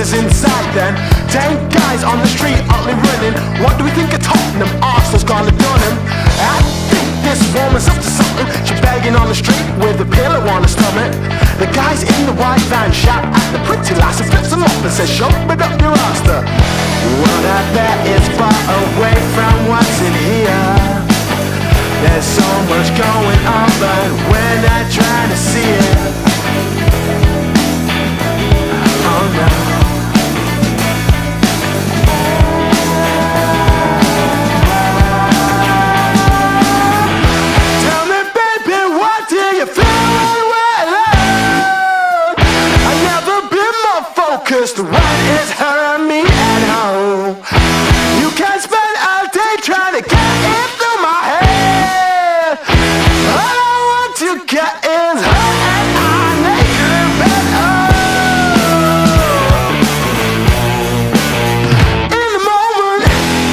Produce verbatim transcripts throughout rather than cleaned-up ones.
is inside then. Ten guys on the street, ugly running. What do we think of Tottenham? Arsenal's gonna done him. I think this woman's up to something. She begging on the street with a pillow on her stomach. The guys in the white van shout at the pretty lass and flips them off and says, shove it up your aster. Well, I bet it's far away from what's in here. There's so much going on, but we're not trying to see it. Oh no. Tell me, baby, what do you feel when we're alone? I've never been more focused. What is her and me at home? You can spend all day trying to get it through my head. All I want to get is her and I naked in bed. Oh. In the moment,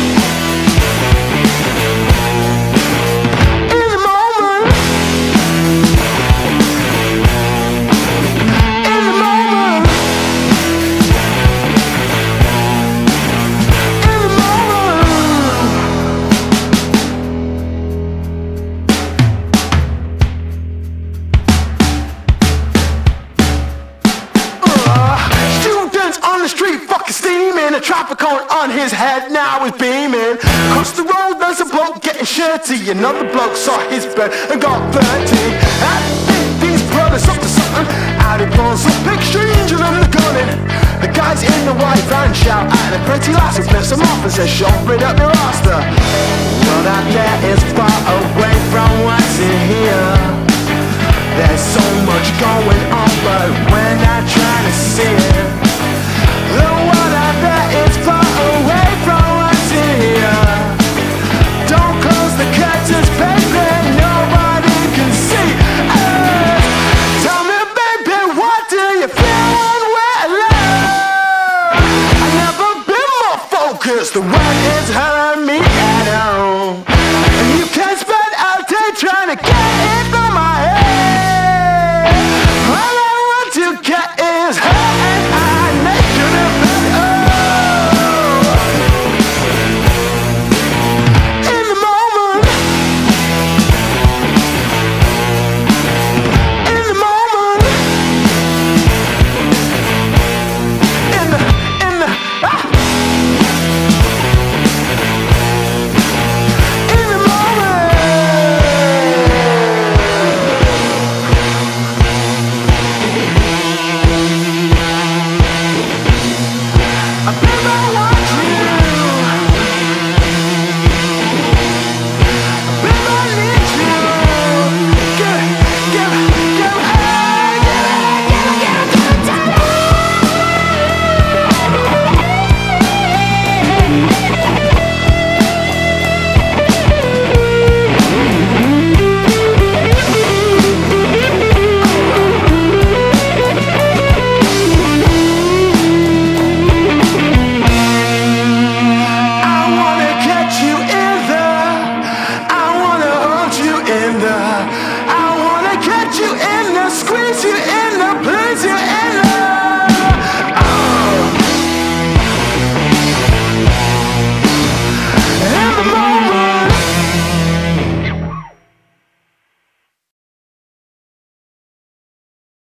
in the moment, in the moment, in the moment. Students on the street fucking steaming. A traffic cone on his head now is beaming. Across the road there's a bloke getting shirty. Another bloke saw his bed and got thirty. I think these brothers up to something. Out it pulls a big stranger and they're gunning. The guys in the white van shout at the pretty lass who flips them off and says, shove it up your aster. Well, that there is far away from what's in here. There's so much going on, but